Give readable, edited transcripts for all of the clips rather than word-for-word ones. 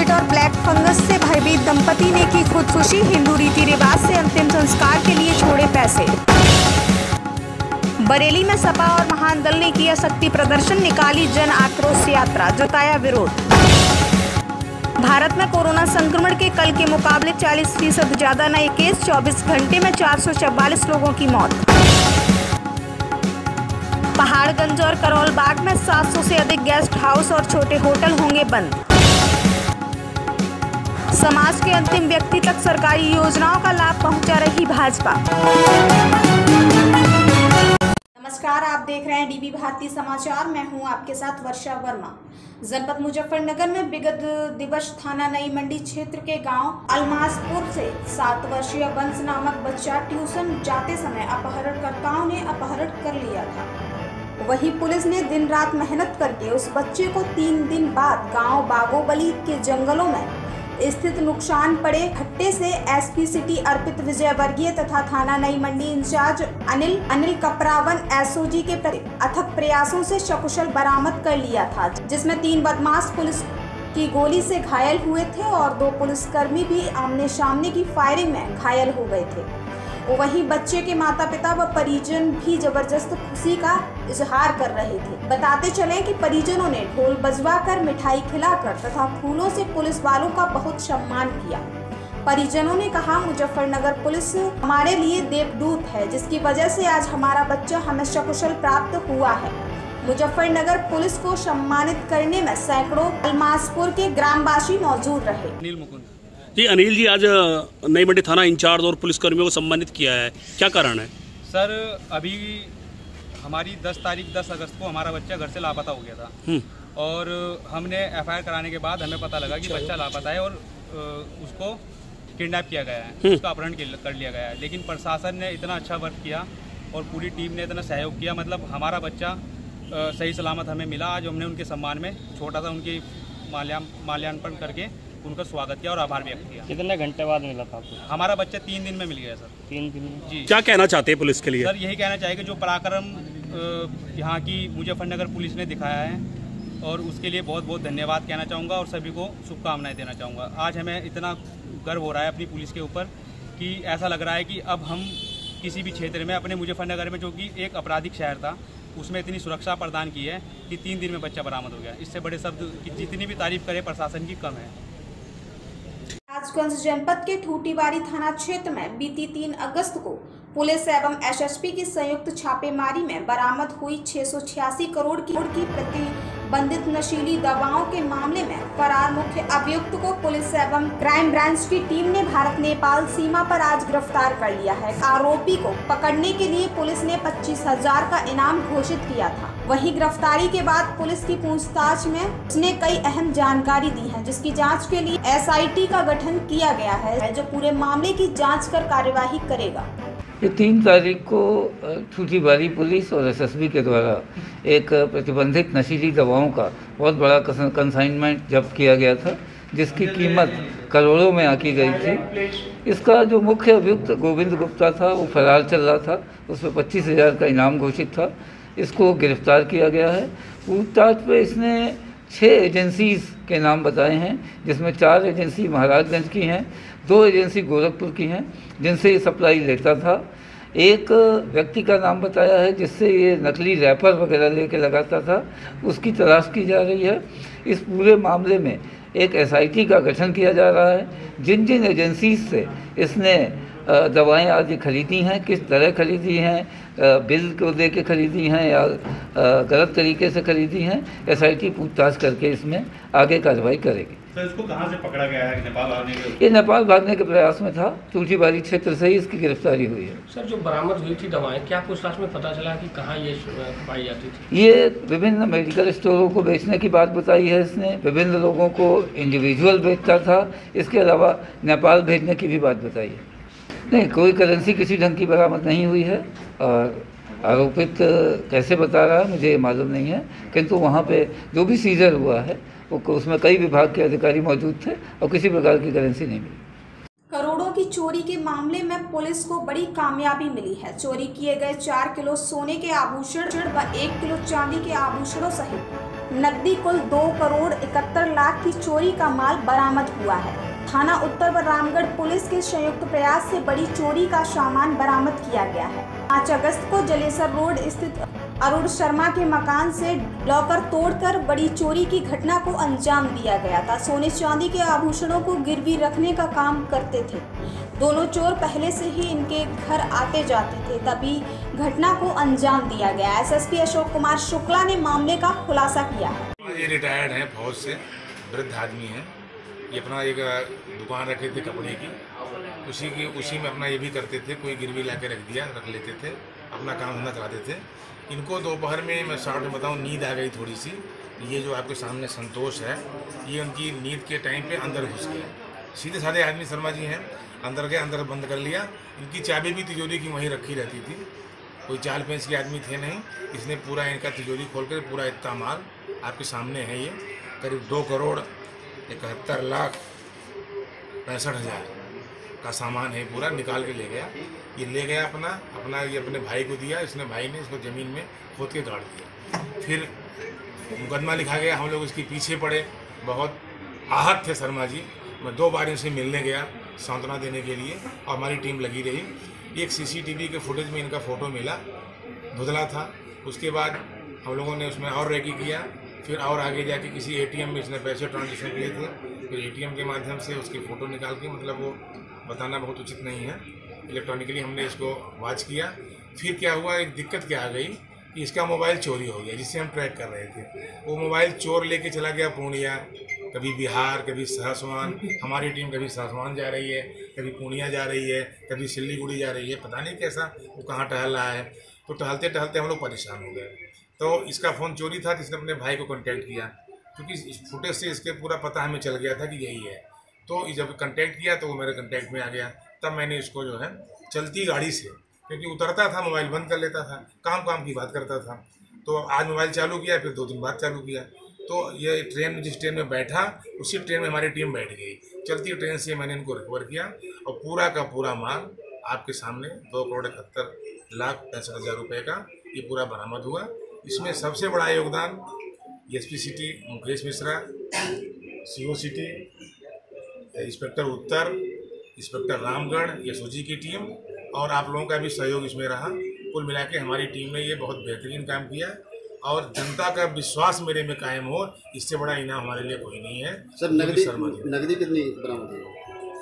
Covid और black fungus से भयभीत दंपति ने की खुदकुशी। हिंदू रीति रिवाज से अंतिम संस्कार के लिए छोड़े पैसे। बरेली में सपा और महान दल ने किया शक्ति प्रदर्शन, निकाली जन आक्रोश यात्रा, जताया विरोध। भारत में कोरोना संक्रमण के कल के मुकाबले 40% ज्यादा नए केस, 24 घंटे में 444 लोगों की मौत। पहाड़गंज और करोल बाग में 700 से अधिक गेस्ट हाउस और छोटे होटल होंगे बंद। समाज के अंतिम व्यक्ति तक सरकारी योजनाओं का लाभ पहुंचा रही भाजपा। नमस्कार, आप देख रहे हैं डीबी भारती समाचार। मैं हूं आपके साथ वर्षा वर्मा। जनपद मुजफ्फरनगर में विगत दिवस थाना नई मंडी क्षेत्र के गांव अलमासपुर से 7 वर्षीय वंश नामक बच्चा ट्यूशन जाते समय अपहरणकर्ताओं ने अपहरण कर लिया था। वहीं पुलिस ने दिन रात मेहनत करके उस बच्चे को 3 दिन बाद गांव बागोबली के जंगलों में स्थित नुकसान पड़े भट्टे से एसपी सिटी अर्पित विजयवर्गीय तथा थाना नई मंडी इंचार्ज अनिल कपरावन एसओजी के अथक प्रयासों से सकुशल बरामद कर लिया था, जिसमें 3 बदमाश पुलिस की गोली से घायल हुए थे और 2 पुलिसकर्मी भी आमने सामने की फायरिंग में घायल हो गए थे। वहीं बच्चे के माता पिता व परिजन भी जबरदस्त खुशी का इजहार कर रहे थे। बताते चलें कि परिजनों ने ढोल बजवाकर, मिठाई खिलाकर तथा फूलों से पुलिस वालों का बहुत सम्मान किया। परिजनों ने कहा, मुजफ्फरनगर पुलिस हमारे लिए देवदूत है, जिसकी वजह से आज हमारा बच्चा हमें सकुशल प्राप्त हुआ है। मुजफ्फरनगर पुलिस को सम्मानित करने में सैकड़ों अलमासपुर के ग्रामवासी मौजूद रहे। जी अनिल जी, आज नई मंडी थाना इंचार्ज और पुलिसकर्मियों को सम्मानित किया है, क्या कारण है? सर, अभी हमारी 10 अगस्त को हमारा बच्चा घर से लापता हो गया था और हमने एफआईआर कराने के बाद हमें पता लगा कि बच्चा लापता है और उसको किडनैप किया गया है, उसका अपहरण कर लिया गया है। लेकिन प्रशासन ने इतना अच्छा वर्क किया और पूरी टीम ने इतना सहयोग किया, मतलब हमारा बच्चा सही सलामत हमें मिला। आज हमने उनके सम्मान में छोटा सा उनकी माल्यार्पण करके उनका स्वागत किया और आभार व्यक्त किया। कितने घंटे बाद मिला था आपको? हमारा बच्चा 3 दिन में मिल गया सर। 3 दिन में? जी। क्या कहना चाहते हैं पुलिस के लिए? सर, यही कहना चाहेंगे जो पराक्रम यहाँ की मुजफ्फरनगर पुलिस ने दिखाया है और उसके लिए बहुत बहुत धन्यवाद कहना चाहूँगा और सभी को शुभकामनाएं देना चाहूँगा। आज हमें इतना गर्व हो रहा है अपनी पुलिस के ऊपर कि ऐसा लग रहा है कि अब हम किसी भी क्षेत्र में अपने मुजफ्फरनगर में, जो कि एक आपराधिक शहर था, उसमें इतनी सुरक्षा प्रदान की है कि 3 दिन में बच्चा बरामद हो गया। इससे बड़े शब्द की जितनी भी तारीफ करे प्रशासन की कम है। राजगंज जनपद के ठूटीबारी थाना क्षेत्र में बीती 3 अगस्त को पुलिस एवं एसएसपी की संयुक्त छापेमारी में बरामद हुई 686 करोड़ की प्रतिबंधित नशीली दवाओं के मामले में फरार मुख्य अभियुक्त को पुलिस एवं क्राइम ब्रांच की टीम ने भारत नेपाल सीमा पर आज गिरफ्तार कर लिया है। आरोपी को पकड़ने के लिए पुलिस ने 25,000 का इनाम घोषित किया था। वहीं गिरफ्तारी के बाद पुलिस की पूछताछ में उसने कई अहम जानकारी दी है, जिसकी जांच के लिए एसआईटी का गठन किया गया है, जो पूरे मामले की जांच कर कार्यवाही करेगा। ये 3 तारीख को ठूटीबारी पुलिस और एसएसबी के द्वारा एक प्रतिबंधित नशीली दवाओं का बहुत बड़ा कंसाइनमेंट जब्त किया गया था, जिसकी कीमत करोड़ों में आकी गई थी। इसका जो मुख्य अभियुक्त गोविंद गुप्ता था वो फरार चल रहा था, उसमें 25,000 का इनाम घोषित था। इसको गिरफ्तार किया गया है। पूछताछ पे इसने 6 एजेंसीज़ के नाम बताए हैं, जिसमें 4 एजेंसी महाराजगंज की हैं, 2 एजेंसी गोरखपुर की हैं, जिनसे ये सप्लाई लेता था। एक व्यक्ति का नाम बताया है जिससे ये नकली रैपर वगैरह लेके लगाता था, उसकी तलाश की जा रही है। इस पूरे मामले में एक एसआईटी का गठन किया जा रहा है। जिन जिन एजेंसीज से इसने दवाएं आदि खरीदी हैं, किस तरह खरीदी हैं, बिल को दे के खरीदी हैं या गलत तरीके से खरीदी हैं, एसआईटी पूछताछ करके इसमें आगे कार्रवाई करेगी। सर, इसको कहाँ से पकड़ा गया है? नेपाल भागने के? ये नेपाल भागने के प्रयास में था। ठूटीबारी क्षेत्र से ही इसकी गिरफ्तारी हुई है। सर, जो बरामद हुई थी दवाएं, क्या पूछताछ में पता चला कि कहाँ ये पाई जाती थी? ये विभिन्न मेडिकल स्टोरों को बेचने की बात बताई है इसने, विभिन्न लोगों को इंडिविजुअल बेचता था, इसके अलावा नेपाल भेजने की भी बात बताई है। नहीं, कोई करेंसी किसी ढंग की बरामद नहीं हुई है और आरोपित कैसे बता रहा है मुझे मालूम नहीं है, किंतु वहाँ पे जो भी सीजर हुआ है उसमें कई विभाग के अधिकारी मौजूद थे और किसी प्रकार की करेंसी नहीं मिली। करोड़ों की चोरी के मामले में पुलिस को बड़ी कामयाबी मिली है। चोरी किए गए 4 किलो सोने के आभूषण व 1 किलो चांदी के आभूषणों सहित नकदी कुल 2 करोड़ 71 लाख साथ ही चोरी का माल बरामद हुआ है। थाना उत्तर व रामगढ़ पुलिस के संयुक्त प्रयास से बड़ी चोरी का सामान बरामद किया गया है। 5 अगस्त को जलेसर रोड स्थित अरुण शर्मा के मकान से लॉकर तोड़कर बड़ी चोरी की घटना को अंजाम दिया गया था। सोने चांदी के आभूषणों को गिरवी रखने का काम करते थे। दोनों चोर पहले से ही इनके घर आते जाते थे, तभी घटना को अंजाम दिया गया। एसएसपी अशोक कुमार शुक्ला ने मामले का खुलासा किया है। ये रिटायर्ड हैं, फौज से वृद्ध आदमी हैं। ये अपना एक दुकान रखे थे कपड़े की, उसी में अपना ये भी करते थे। कोई गिरवी ला के रख लेते थे, अपना काम धंधा कराते थे। इनको दोपहर में मैं शॉर्ट में बताऊँ, नींद आ गई थोड़ी सी। ये जो आपके सामने संतोष है, ये उनकी नींद के टाइम पे अंदर घुस गया। सीधे साधे आदमी शर्मा जी हैं, अंदर गए, अंदर बंद कर लिया। इनकी चाबी भी तिजोरी की वहीं रखी रहती थी। कोई चाल पेंच के आदमी थे नहीं। इसने पूरा इनका तिजोरी खोल कर पूरा इतना माल आपके सामने है, ये करीब 2,71,65,000 का सामान है, पूरा निकाल के ले गया। ये ले गया अपना ये अपने भाई को दिया। इसने भाई ने इसको ज़मीन में खोद के गाड़ दिया। फिर मुकदमा लिखा गया। हम लोग इसके पीछे पड़े, बहुत आहत थे शर्मा जी। मैं 2 बार इनसे मिलने गया सांत्वना देने के लिए, और हमारी टीम लगी रही। एक सीसीटीवी के फुटेज में इनका फ़ोटो मिला, धुंधला था। उसके बाद हम लोगों ने उसमें और रेकी किया। फिर और आगे जाके किसी एटीएम में इसने पैसे ट्रांजेक्शन किए थे। फिर एटीएम के माध्यम से उसकी फ़ोटो निकाल के, मतलब वो बताना बहुत उचित नहीं है, इलेक्ट्रॉनिकली हमने इसको वॉच किया। फिर क्या हुआ, एक दिक्कत क्या आ गई कि इसका मोबाइल चोरी हो गया, जिससे हम ट्रैक कर रहे थे। वो मोबाइल चोर लेके चला गया पूर्णिया, कभी बिहार, कभी सहसवान। हमारी टीम कभी सहसवान जा रही है, कभी पूर्णिया जा रही है, कभी सिल्लीगुड़ी जा रही है। पता नहीं कैसा वो कहाँ टहल रहा है। तो टहलते टहलते हम लोग परेशान हो गए। तो इसका फ़ोन चोरी था, तो इसने अपने भाई को कांटेक्ट किया, क्योंकि इस फुटेज से इसके पूरा पता हमें चल गया था कि यही है। तो जब कांटेक्ट किया तो वो मेरे कांटेक्ट में आ गया। तब मैंने इसको जो है चलती गाड़ी से, क्योंकि उतरता था मोबाइल बंद कर लेता था, काम की बात करता था। तो आज मोबाइल चालू किया, फिर 2 दिन बाद चालू किया। तो ये ट्रेन में, जिस ट्रेन में बैठा, उसी ट्रेन में हमारी टीम बैठ गई। चलती ट्रेन से मैंने इनको रिकवर किया, और पूरा का पूरा माल आपके सामने 2,71,65,000 रुपये का ये पूरा बरामद हुआ। इसमें सबसे बड़ा योगदान SP city Mukesh Mishra, CO city, inspector उत्तर, इंस्पेक्टर रामगढ़, एसओजी की टीम, और आप लोगों का भी सहयोग इसमें रहा। कुल मिला के हमारी टीम ने ये बहुत बेहतरीन काम किया, और जनता का विश्वास मेरे में कायम हो, इससे बड़ा इनाम हमारे लिए कोई नहीं है। सर, नगदी कितनी बरामद हुई?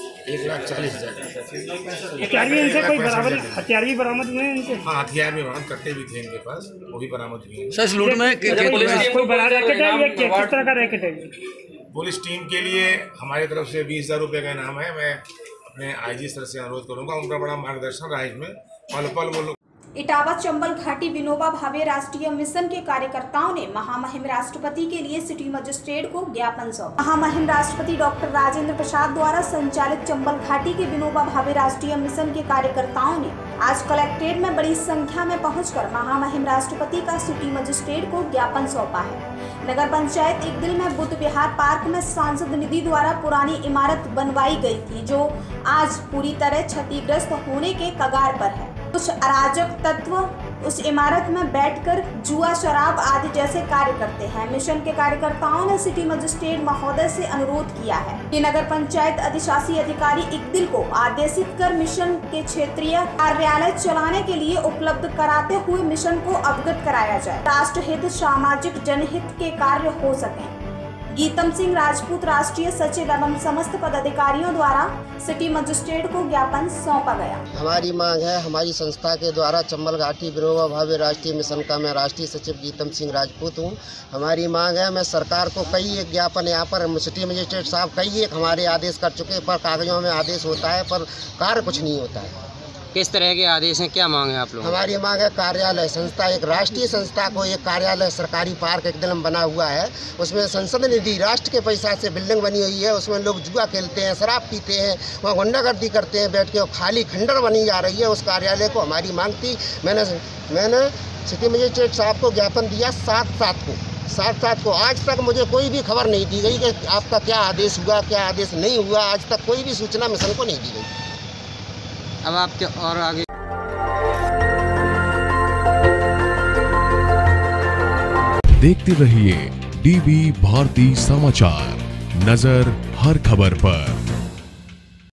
1,40,000। हथियार भी बरामद हुए हैं इनसे? हाँ, हथियार भी बरामद, करते भी थे इनके पास, वो भी बरामद हुए हैं। सर, इस लूट में कोई बड़ा रैकेट है या किस तरह का रैकेट है? पुलिस टीम के लिए हमारी तरफ से 20,000 रुपये का इनाम है। मैं अपने आईजी सर से अनुरोध करूँगा, उनका बड़ा मार्गदर्शन रहा इसमें। पल पल वो लोग। इटावा चंबल घाटी विनोबा भावे राष्ट्रीय मिशन के कार्यकर्ताओं ने महामहिम राष्ट्रपति के लिए सिटी मजिस्ट्रेट को ज्ञापन सौंपा। महामहिम राष्ट्रपति डॉक्टर राजेंद्र प्रसाद द्वारा संचालित चंबल घाटी के विनोबा भावे राष्ट्रीय मिशन के कार्यकर्ताओं ने आज कलेक्ट्रेट में बड़ी संख्या में पहुंचकर महामहिम राष्ट्रपति का सिटी मजिस्ट्रेट को ज्ञापन सौंपा है। नगर पंचायत एक दिल में बुद्ध विहार पार्क में सांसद निधि द्वारा पुरानी इमारत बनवाई गई थी, जो आज पूरी तरह क्षतिग्रस्त होने के कगार पर है। कुछ अराजक तत्व उस इमारत में बैठकर जुआ, शराब आदि जैसे कार्य करते हैं। मिशन के कार्यकर्ताओं ने सिटी मजिस्ट्रेट महोदय से अनुरोध किया है कि नगर पंचायत अधिशासी अधिकारी इकदिल को आदेशित कर मिशन के क्षेत्रीय कार्यालय चलाने के लिए उपलब्ध कराते हुए मिशन को अवगत कराया जाए, राष्ट्रहित, सामाजिक जनहित के कार्य हो सके। गीतम सिंह राजपूत राष्ट्रीय सचिव एवं समस्त पदाधिकारियों द्वारा सिटी मजिस्ट्रेट को ज्ञापन सौंपा गया। हमारी मांग है, हमारी संस्था के द्वारा चंबल घाटी विनोबा भावे राष्ट्रीय मिशन का मैं राष्ट्रीय सचिव गीतम सिंह राजपूत हूँ। हमारी मांग है, मैं सरकार को कई एक ज्ञापन यहाँ पर सिटी मजिस्ट्रेट साहब कई एक हमारे आदेश कर चुके, पर कागजों में आदेश होता है पर कार्य कुछ नहीं होता है। किस तरह के आदेश हैं, क्या मांग है आप लोग? हमारी मांग है कार्यालय संस्था, एक राष्ट्रीय संस्था को एक कार्यालय सरकारी पार्क एकदम बना हुआ है, उसमें संसद निधि राष्ट्र के पैसा से बिल्डिंग बनी हुई है, उसमें लोग जुआ खेलते हैं, शराब पीते हैं, वहाँ गुंडागर्दी करते हैं बैठ के, खाली खंडर बनी जा रही है। उस कार्यालय को हमारी मांग थी। मैंने सिटी मजिस्ट्रेट साहब को ज्ञापन दिया 7/7 को। आज तक मुझे कोई भी खबर नहीं दी गई कि आपका क्या आदेश हुआ, क्या आदेश नहीं हुआ। आज तक कोई भी सूचना मिशन को नहीं दी गई। अब आप क्या और आगे देखते रहिए डीबी भारती समाचार, नजर हर खबर पर।